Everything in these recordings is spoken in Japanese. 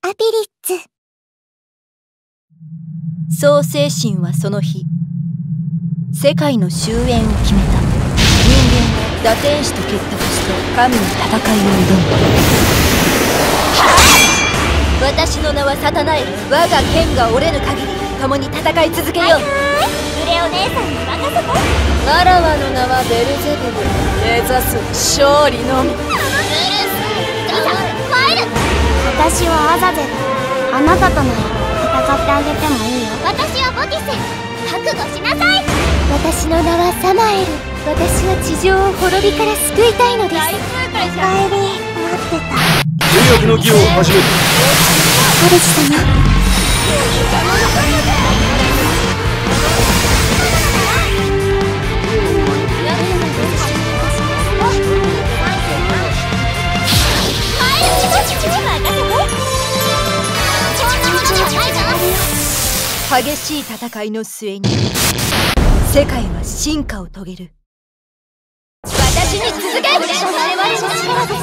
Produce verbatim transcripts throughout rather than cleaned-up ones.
アピリッツ。 創世神はその日、世界の終焉を決めた。人間が堕天使と結託して神に戦いを挑む。私の名はサタナエル。我が剣が折れぬ限り共に戦い続けよう。 はいはい、グレお姉さんに任せて。 わらわの名はベルゼブブ。目指す勝利のみ。 私はアザゼル。あなたとなら戦ってあげてもいいよ。私はボティス。覚悟しなさい。私の名はサマエル。私は地上を滅びから救いたいのです。おかえり。待ってた。 契約の儀を始める。 主様。 激しい戦いの末に世界は進化を遂げる。私に続け。我々の力です。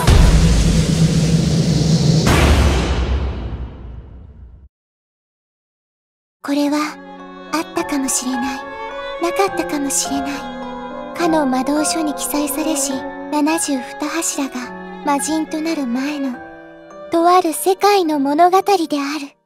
これはあったかもしれない、なかったかもしれない。かの魔導書に記載されし七十二柱が魔人となる前のとある世界の物語である。